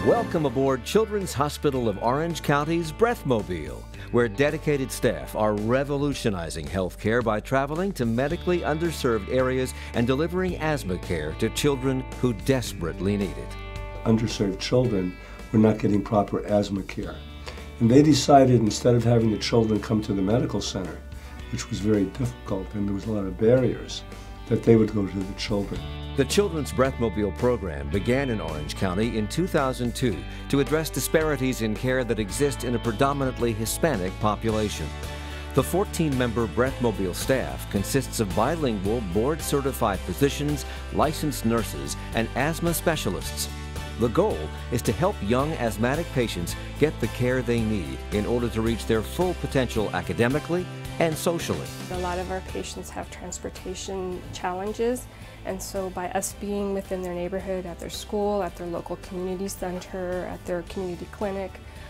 Welcome aboard Children's Hospital of Orange County's Breathmobile, where dedicated staff are revolutionizing healthcare by traveling to medically underserved areas and delivering asthma care to children who desperately need it. Underserved children were not getting proper asthma care. And they decided, instead of having the children come to the medical center, which was very difficult and there was a lot of barriers, that they would go to the children. The Children's Breathmobile program began in Orange County in 2002 to address disparities in care that exist in a predominantly Hispanic population. The 14-member Breathmobile staff consists of bilingual, board-certified physicians, licensed nurses, and asthma specialists. The goal is to help young asthmatic patients get the care they need in order to reach their full potential academically and socially. A lot of our patients have transportation challenges, and so by us being within their neighborhood, at their school, at their local community center, at their community clinic,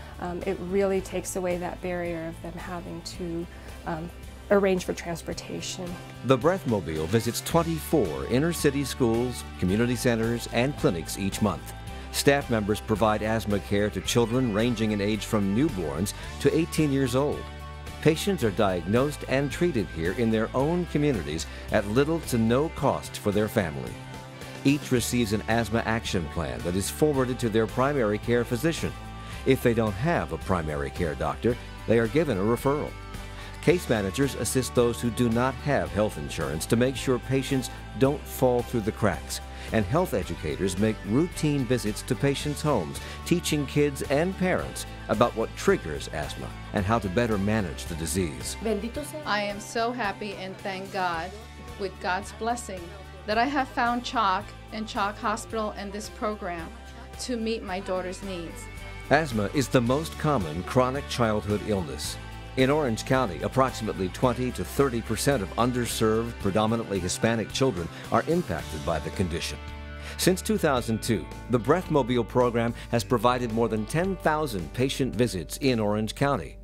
it really takes away that barrier of them having to arrange for transportation. The Breathmobile visits 24 inner-city schools, community centers, and clinics each month. Staff members provide asthma care to children ranging in age from newborns to 18 years old. Patients are diagnosed and treated here in their own communities at little to no cost for their family. Each receives an asthma action plan that is forwarded to their primary care physician. If they don't have a primary care doctor, they are given a referral. Case managers assist those who do not have health insurance to make sure patients don't fall through the cracks. And health educators make routine visits to patients' homes, teaching kids and parents about what triggers asthma and how to better manage the disease. I am so happy and thank God, with God's blessing, that I have found CHOC and CHOC Hospital and this program to meet my daughter's needs. Asthma is the most common chronic childhood illness. In Orange County, approximately 20 to 30% of underserved, predominantly Hispanic children are impacted by the condition. Since 2002, the Breathmobile program has provided more than 10,000 patient visits in Orange County.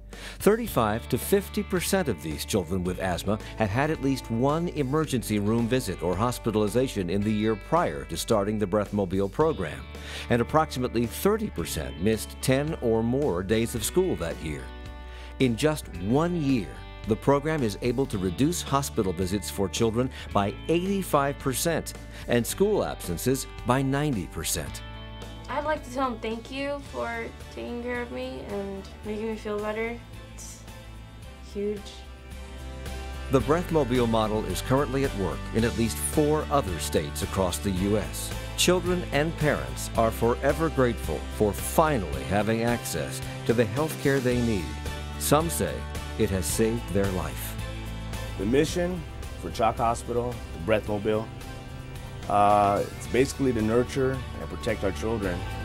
35 to 50% of these children with asthma had had at least one emergency room visit or hospitalization in the year prior to starting the Breathmobile program, and approximately 30% missed 10 or more days of school that year. In just 1 year, the program is able to reduce hospital visits for children by 85% and school absences by 90%. I'd like to tell them thank you for taking care of me and making me feel better. It's huge. The Breathmobile model is currently at work in at least 4 other states across the U.S. Children and parents are forever grateful for finally having access to the health care they need. Some say it has saved their life. The mission for CHOC Hospital, the Breathmobile, it's basically to nurture and protect our children.